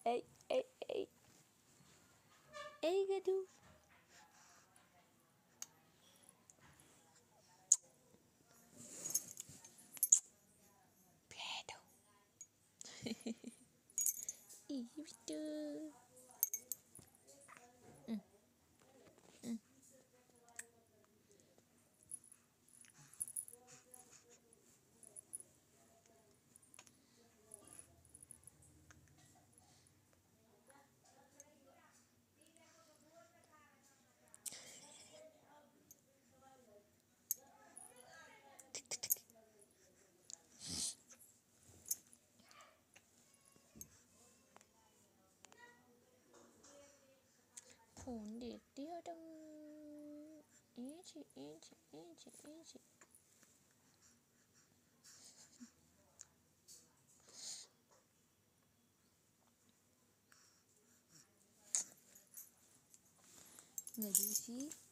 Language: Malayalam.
Ê, ê, ê. Ê, Gadu. Pedro. Ih, betul. Phun điệt tiêu đông. Ý chị. Nggak sih.